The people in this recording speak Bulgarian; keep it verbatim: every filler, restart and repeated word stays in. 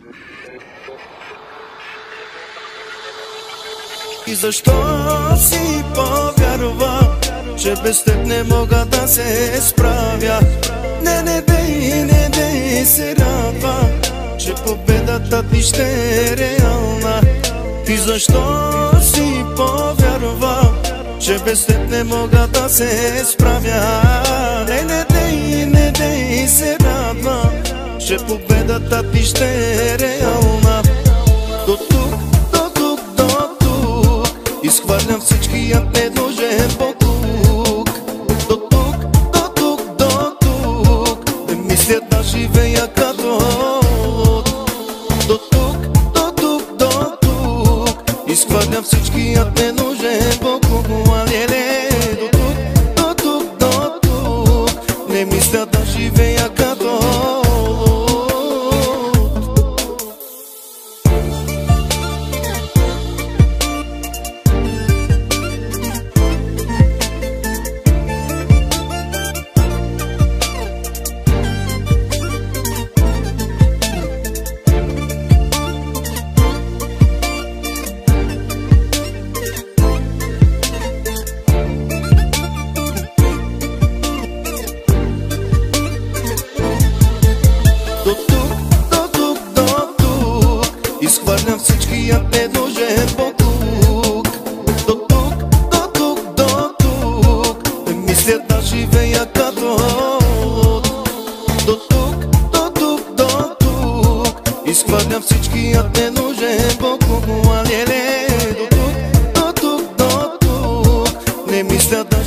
И защо си повярва, че без теб не мога да се справя? Не, не дей, не дей се радва, че победата ти ще е реална. И защо си повярва, че без теб не мога да се справя? Не, не дей, не дей се радва, че победата ти ще е реална. До тук, до тук, до тук, изхвърлям всичкият ненужен боклук. До тук, до тук, до тук, не мисля да живея като луд. До тук, до тук, до тук, изхвърлям всичкият ненужен боклук. Леле, до тук, до тук, до тук, не мисля да живея като луд. Изхвърлям всичкият ненужен боклук. До тук, до тук, до тук, не мисля да живея като луд. До тук, до тук, до тук, изхвърлям всичкият ненужен боклук. Леле, до тук, до тук, до тук, не мисля да